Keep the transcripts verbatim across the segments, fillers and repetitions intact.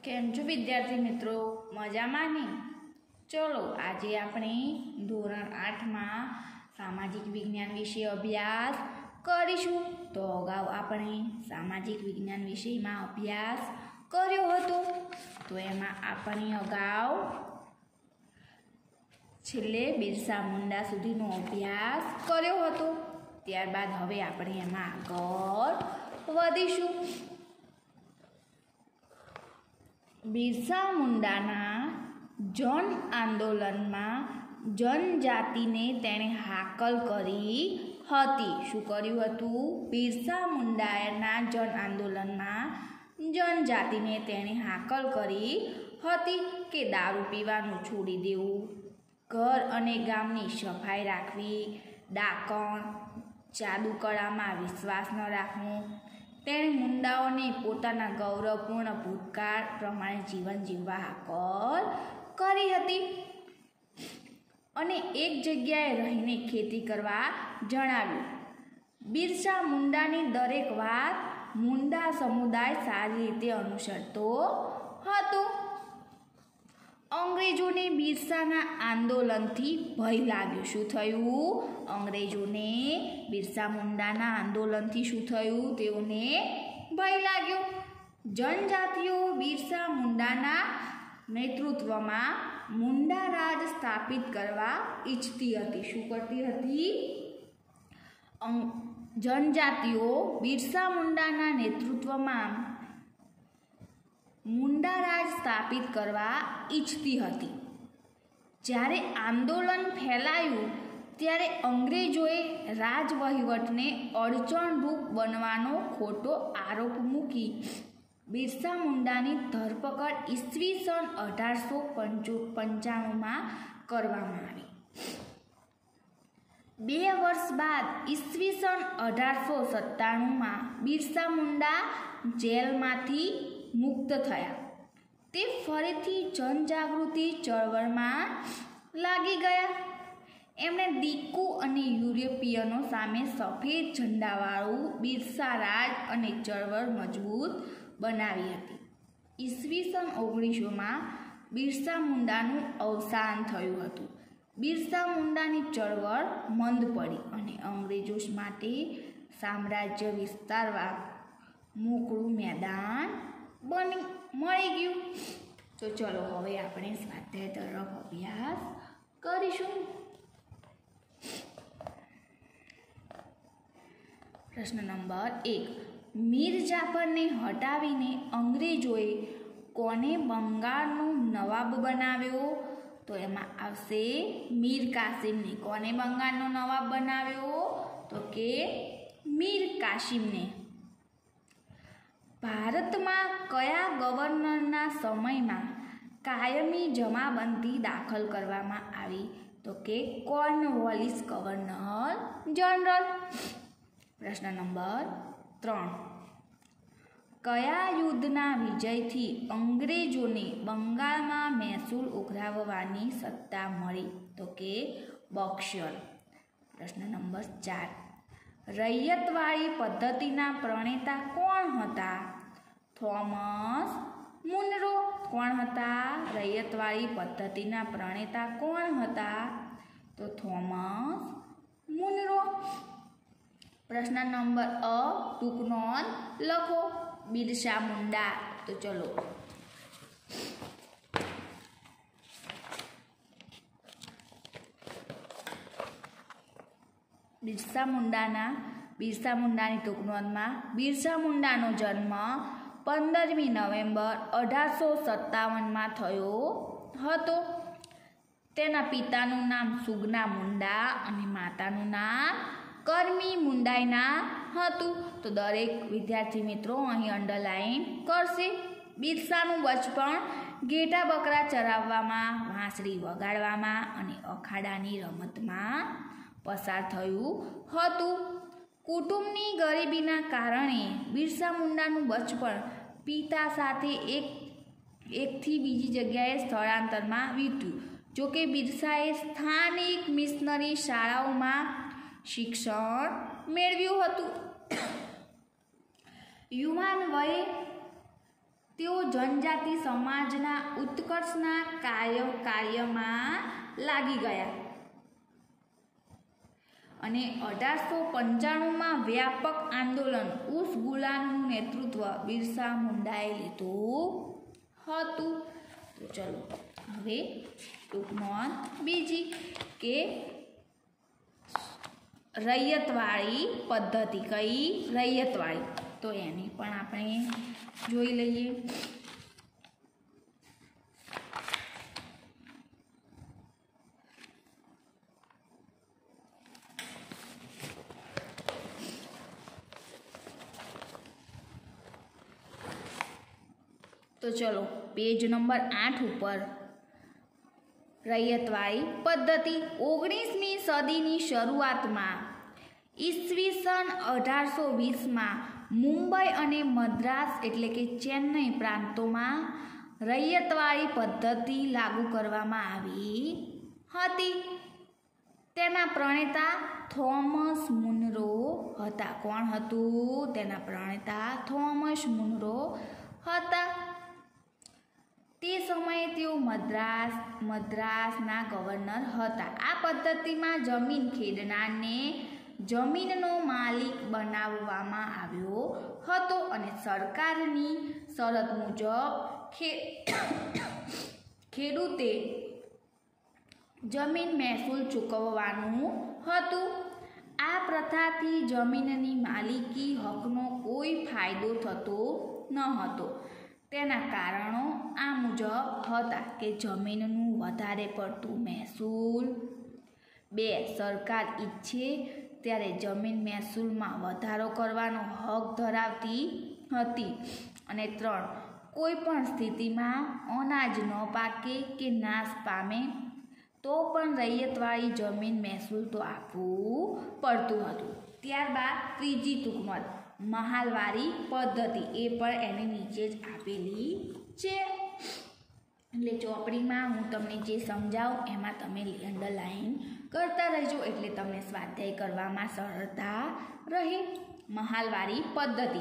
કેમ છો વિદ્યાર્થી મિત્રો? મજામાં ને? ચલો આજે આપણે ધોરણ આઠમાં સામાજિક વિજ્ઞાન વિશે અભ્યાસ કરીશું. તો અગાઉ આપણે સામાજિક વિજ્ઞાન વિષયમાં અભ્યાસ કર્યો હતો. તો એમાં આપણે અગાઉ છેલ્લે બિરસા મુંડા સુધીનો અભ્યાસ કર્યો હતો. ત્યારબાદ હવે આપણે એમાં આગળ વધીશું. બિરસા મુંડાના જન આંદોલનમાં જનજાતિને તેણે હાકલ કરી હતી. શું કર્યું હતું? બિરસા મુંડાના જન આંદોલનમાં જનજાતિને તેણે હાકલ કરી હતી કે દારૂ પીવાનું છોડી દેવું, ઘર અને ગામની સફાઈ રાખવી, ડાકણ જાદુકળામાં વિશ્વાસ ન રાખવો. તેણે મુંડાઓને પોતાના ગૌરવપૂર્ણ ભૂતકાળ પ્રમાણે જીવન જીવવા હાકલ કરી હતી અને એક જગ્યાએ રહીને ખેતી કરવા જણાવ્યું. બિરસા મુંડાની દરેક વાત મુંડા સમુદાય સારી રીતે અનુસરતો હતો. અંગ્રેજોને બિરસાના આંદોલનથી ભય લાગ્યો. શું થયું? અંગ્રેજોને બિરસા મુંડાના આંદોલનથી શું થયું? તેઓને ભય લાગ્યો. જનજાતિઓ બિરસા મુંડાના નેતૃત્વમાં મુંડા રાજ સ્થાપિત કરવા ઈચ્છતી હતી. શું કરતી હતી? જનજાતિઓ બિરસા મુંડાના નેતૃત્વમાં મુંડા રાજ સ્થાપિત કરવા ઈચ્છતી હતી. જ્યારે આંદોલન ફેલાયું ત્યારે અંગ્રેજોએ રાજવહીવટને અડચણરૂપ બનવાનો ખોટો આરોપ મૂકી બિરસા મુંડાની ધરપકડ ઈસવીસન અઢારસો પંચાણુંમાં કરવામાં આવી. બે વર્ષ બાદ ઈસવીસન અઢારસો સત્તાણુંમાં બિરસા મુંડા જેલમાંથી મુક્ત થયા. તે ફરીથી જનજાગૃતિ ચળવળમાં લાગી ગયા. એમણે દીકુ અને યુરોપિયનો સામે સફેદ ઝંડાવાળું બિરસા રાજ અને ચળવળ મજબૂત બનાવી હતી. ઈસવીસન ઓગણીસોમાં બિરસા મુંડાનું અવસાન થયું હતું. બિરસા મુંડાની ચળવળ મંદ પડી અને અંગ્રેજો માટે સામ્રાજ્ય વિસ્તારવા મોકળું મેદાન બની મળી ગયું. તો ચલો હવે આપણે સ્વાધ્યાય તરફ અભ્યાસ કરીશું. પ્રશ્ન નંબર એક. મીર જાફરને હટાવીને અંગ્રેજોએ કોને બંગાળનો નવાબ બનાવ્યો? તો એમાં આવશે મીર કાસિમને. કોને બંગાળનો નવાબ બનાવ્યો? તો કે મીર કાસિમને. ભારતમાં કયા ગવર્નરના સમયમાં કાયમી જમાબંધી દાખલ કરવામાં આવી? તો કે કોર્નવોલિસ ગવર્નર જનરલ. પ્રશ્ન નંબર ત્રણ. કયા યુદ્ધના વિજયથી અંગ્રેજોને બંગાળમાં મહેસૂલ ઉઘરાવવાની સત્તા મળી? તો કે બક્સર. પ્રશ્ન નંબર ચાર. રૈયતવાળી પદ્ધતિના પ્રણેતા કોણ હતા? Thomas Munro. કોણ હતા? રૈયતવાળી પદ્ધતિના પ્રણેતા કોણ હતા? તો થોમસ મુનરો. પ્રશ્ન નંબર અ. ટૂંક નોંધ લખો. બિરસા મુંડા. તો ચલો બિરસા મુંડાના બિરસા મુંડાની ટૂંક નોંધમાં બિરસા મુંડાનો જન્મ પંદરમી નવેમ્બર અઢારસો સત્તાવનમાં થયો હતો. તેના પિતાનું નામ સુગના મુંડા અને માતાનું નામ કરમી મુંડાઈના હતું. તો દરેક વિદ્યાર્થી મિત્રો અહીં અંડરલાઈન કરશે. બિરસાનું બચપણ ઘેટા બકરા ચરાવવામાં, વાંસળી વગાડવામાં અને અખાડાની રમતમાં પસાર થયું હતું. કુટુંબની ગરીબીના કારણે બિરસા મુંડાનું બચપણ પિતા સાથે એક એકથી બીજી જગ્યાએ સ્થળાંતરમાં વીત્યું. જોકે બિરસાએ સ્થાનિક મિશનરી શાળાઓમાં શિક્ષણ મેળવ્યું હતું. યુવાન વયે તેઓ જનજાતિ સમાજના ઉત્કર્ષના કાર્ય કાર્યમાં લાગી ગયા અને અઢારસો પંચાણુંમાં વ્યાપક આંદોલન ઉસ ગુલામનું નેતૃત્વ બિરસા મુંડાએ લીધું હતું. તો ચલો હવે ટૂંકમાં બીજી કે રૈયતવાળી પદ્ધતિ. કઈ? રૈયતવાળી. તો એની પણ આપણે જોઈ લઈએ. તો ચલો પેજ નંબર આઠ ઉપર રૈયતવાળી પદ્ધતિ. ઓગણીસમી સદીની શરૂઆતમાં ઈસવીસન અઢારસો વીસમાં મુંબઈ અને મદ્રાસ એટલે કે ચેન્નઈ પ્રાંતોમાં રૈયતવાળી પદ્ધતિ લાગુ કરવામાં આવી હતી. તેના પ્રણેતા થોમસ મુનરો હતા. કોણ હતું? તેના પ્રણેતા થોમસ મુનરો હતા. તે સમયે તેઓ મદ્રાસ મદ્રાસના ગવર્નર હતા. આ પદ્ધતિમાં જમીન ખેડનારને જમીનનો માલિક બનાવવામાં આવ્યો હતો અને સરકારની શરત મુજબ ખેડૂતે જમીન મહેસૂલ ચૂકવવાનું હતું. આ પ્રથાથી જમીનની માલિકી હકનો કોઈ ફાયદો થતો ન હતો. તેના કારણો આ મુજબ હતા કે જમીનનું વધારે પડતું મહેસૂલ, બે સરકાર ઈચ્છે ત્યારે જમીન મહેસૂલમાં વધારો કરવાનો હક ધરાવતી હતી, અને ત્રણ કોઈ પણ સ્થિતિમાં અનાજ ન પાકે કે નાશ પામે તો પણ રૈયતવાળી જમીન મહેસૂલ તો આપવું પડતું હતું. ત્યારબાદ ત્રીજી ટૂંકમાં મહાલવારી પદ્ધતિ. એ પણ એની નીચે જ આપેલી છે. એટલે ચોપડીમાં હું તમને જે સમજાવું એમાં તમે અંડરલાઈન કરતા રહેજો એટલે તમને સ્વાધ્યાય કરવામાં સરળતા રહે. મહાલવારી પદ્ધતિ.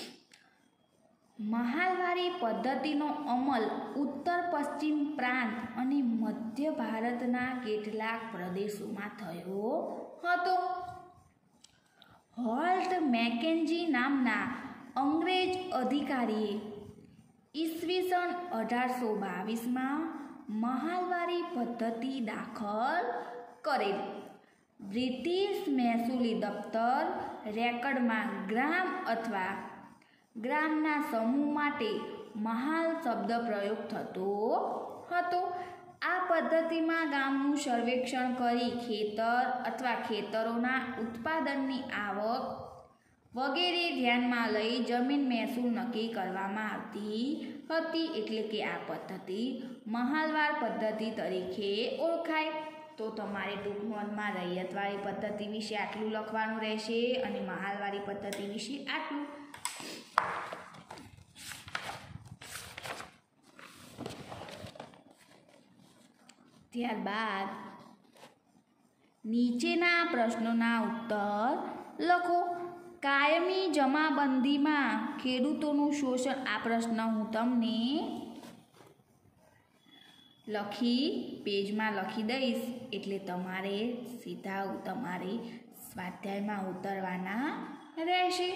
મહાલવારી પદ્ધતિનો અમલ ઉત્તર પશ્ચિમ પ્રાંત અને મધ્ય ભારતના કેટલાક પ્રદેશોમાં થયો હતો. હોલ્ટ મેકેન્જી નામના અંગ્રેજ અધિકારીએ ઈસવીસન અઢારસો બાવીસમાં મહાલવારી પદ્ધતિ દાખલ કરેલ. બ્રિટિશ મહેસૂલી દફતર રેકર્ડમાં ગ્રામ અથવા ગ્રામના સમૂહ માટે મહાલ શબ્દ પ્રયોગ થતો હતો. આ પદ્ધતિમાં ગામનું સર્વેક્ષણ કરી ખેતર અથવા ખેતરોના ઉત્પાદનની આવક વગેરે ધ્યાનમાં લઈ જમીન મહેસૂલ નક્કી કરવામાં આવતી હતી. એટલે કે આ પદ્ધતિ મહાલવાર પદ્ધતિ તરીકે ઓળખાય. તો તમારે ટૂંક નોંધમાં રૈયતવાળી પદ્ધતિ વિશે આટલું લખવાનું રહેશે અને મહાલવારી પદ્ધતિ વિશે આટલું. ત્યારબાદ નીચેના પ્રશ્નોના ઉત્તર લખો. કાયમી જમાબંધીમાં ખેડૂતોનું શોષણ. આ પ્રશ્ન હું તમને લખી પેજમાં લખી દઈશ એટલે તમારે સીધા તમારે સ્વાધ્યાયમાં ઉતરવાના રહેશે.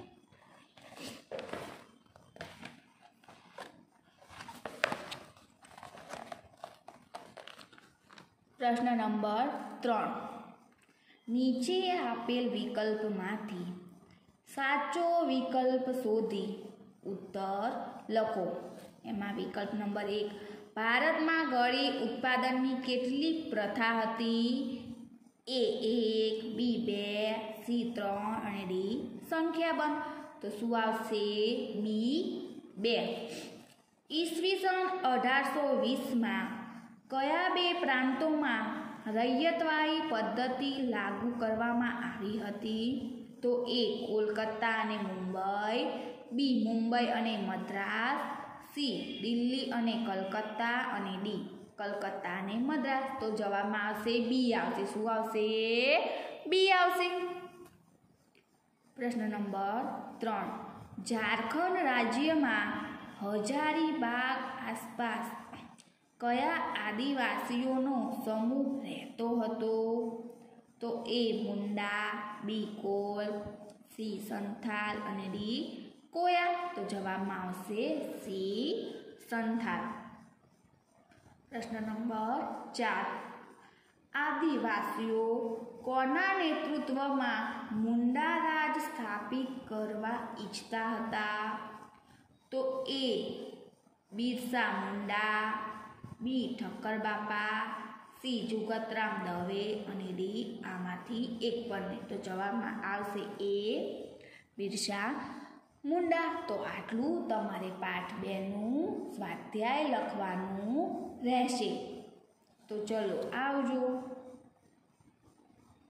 પ્રશ્ન નંબર ત્રણ. નીચે આપેલ વિકલ્પમાંથી સાચો વિકલ્પ શોધી ઉત્તર લખો. એમાં વિકલ્પ નંબર એક, ભારતમાં ગળી ઉત્પાદનની કેટલીક પ્રથા હતી? એ એક, બી બે, સી ત્રણ અને ડી સંખ્યાબંધ. તો શું આવશે? બી બે. ઈસવીસન અઢારસો વીસમાં કયા બે પ્રાંતોમાં રૈયતવાળી પદ્ધતિ લાગુ કરવામાં આવી હતી? તો એ કોલકાતા અને મુંબઈ, બી મુંબઈ અને મદ્રાસ, સી દિલ્હી અને કલકત્તા અને ડી કલકત્તા અને મદ્રાસ. તો જવાબમાં આવશે બી આવશે. શું આવશે? બી આવશે. પ્રશ્ન નંબર ત્રણ. ઝારખંડ રાજ્યમાં હજારીબાગ આસપાસ કયા આદિવાસીઓનો સમૂહ રહેતો હતો? તો A Munda, B Kol, C Santhal અને ડી કોયા. તો જવાબમાં આવશે સી સંથાલ. પ્રશ્ન નંબર ચાર. આદિવાસીઓ કોના નેતૃત્વમાં મુંડા રાજ સ્થાપિત કરવા ઈચ્છતા હતા? તો એ બિરસા મુંડા, બી ઠક્કર બાપા, સી જુગતરામ દવે અને ડી આમાંથી એક પણ. તો જવાબમાં આવશે એ બિરસા મુંડા. તો આટલું તમારે પાઠ બે નું સ્વાધ્યાય લખવાનું રહેશે. તો ચલો આવજો.